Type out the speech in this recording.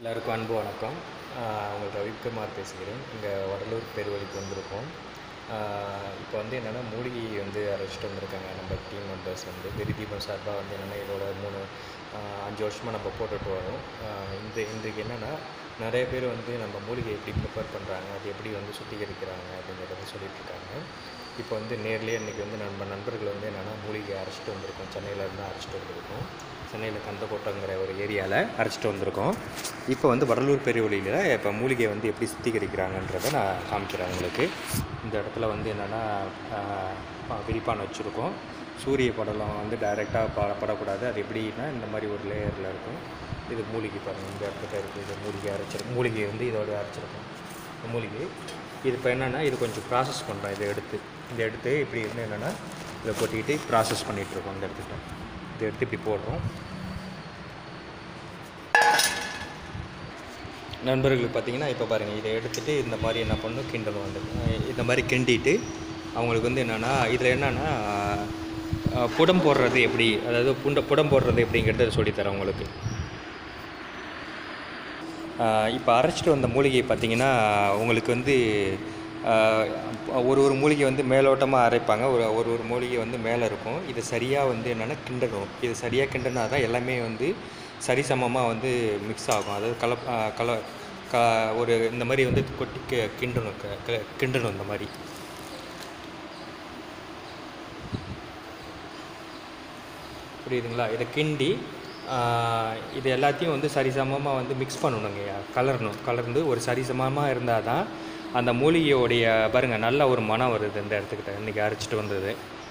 எல்லாருக்கும் அன்பு வணக்கம். உங்கள் ரவிக்குமார் பேசுகிறேன். இங்கே வடலூர் பெருவழிக்கு வந்திருக்கோம். இப்போ வந்து என்னென்னா மூலிகை வந்து அரைச்சிட்டு வந்திருக்காங்க நம்ம டீம் மெம்பர்ஸ் வந்து கிரிதீபம் சார்பாக வந்து என்னென்னா இதோட 5 வருஷமாக நம்ம போட்டுட்டு வரோம். இன்றைக்கு என்னென்னா நிறைய பேர் வந்து நம்ம மூலிகை எப்படி ப்ரிப்பேர் பண்ணுறாங்க, அது எப்படி வந்து சுத்திகரிக்கிறாங்க அப்படிங்கிறத சொல்லிகிட்ருக்காங்க. இப்போ வந்து நேர்லேயே இன்றைக்கி வந்து நம்ம நண்பர்கள் வந்து என்னென்னா மூலிகை அரைச்சிட்டு வந்திருக்கோம். சென்னையிலேருந்து அரைச்சிட்டு வந்திருக்கோம். சென்னையில் கந்தக்கோட்டைங்கிற ஒரு ஏரியாவில் அரைச்சிட்டு வந்திருக்கோம். இப்போ வந்து வடலூர் பெருவழியில் இப்போ மூலிகை வந்து எப்படி சுத்திகரிக்கிறாங்கன்றதை நான் காமிக்கிறேன் உங்களுக்கு. இந்த இடத்துல வந்து என்னென்னா விரிப்பான் வச்சுருக்கோம். சூரிய படலம் வந்து டைரெக்டாக படக்கூடாது. அது எப்படின்னா இந்த மாதிரி ஒரு லேயரில் இருக்கும். இது மூலிகை பாருங்கள், இந்த இடத்துல இருக்குது. இது மூலிகை வந்து இதோட அரைச்சிருக்கோம். மூலிகை இது இப்போ என்னென்னா இது கொஞ்சம் ப்ராசஸ் பண்ணுறோம். இதை எடுத்து இப்படி இருந்து என்னென்னா இதை கொட்டிக்கிட்டு ப்ராசஸ் பண்ணிகிட்ருக்கோம். இதை எடுத்து இப்படி போடுறோம். நண்பர்களுக்கு பார்த்திங்கன்னா இப்போ பாருங்கள், இதை எடுத்துகிட்டு இந்த மாதிரி என்ன பண்ணணும், கிண்டலும் வந்து இந்த மாதிரி கிண்டிட்டு அவங்களுக்கு வந்து என்னென்னா இதில் என்னென்னா புடம் போடுறது எப்படி, அதாவது புடம் போடுறது எப்படிங்கிறத சொல்லித்தரேன் உங்களுக்கு. இப்போ அரைச்சிட்டு வந்த மூலிகை பார்த்திங்கன்னா உங்களுக்கு வந்து ஒரு மூலிகை வந்து மேலோட்டமாக அரைப்பாங்க, ஒரு மூலிகை வந்து மேலே இருக்கும். இது சரியாக வந்து என்னென்னா கிண்டணும். இது சரியாக கிண்டினா தான் எல்லாமே வந்து சரிசமமாக வந்து மிக்ஸ் ஆகும். அதாவது ஒரு இந்த மாதிரி வந்து கொட்டி கிண்டணும் இந்த மாதிரி. புரியுதுங்களா? இதை கிண்டி இது எல்லாத்தையும் வந்து சரிசமமாக வந்து மிக்ஸ் பண்ணணுங்க. கலர்ந்து ஒரு சரிசமமாக இருந்தால் தான் அந்த மூலிகையோடைய பாருங்கள் நல்ல ஒரு மனம் வருது. இந்த இடத்துக்கிட்ட இன்றைக்கி அரைச்சிட்டு வந்தது.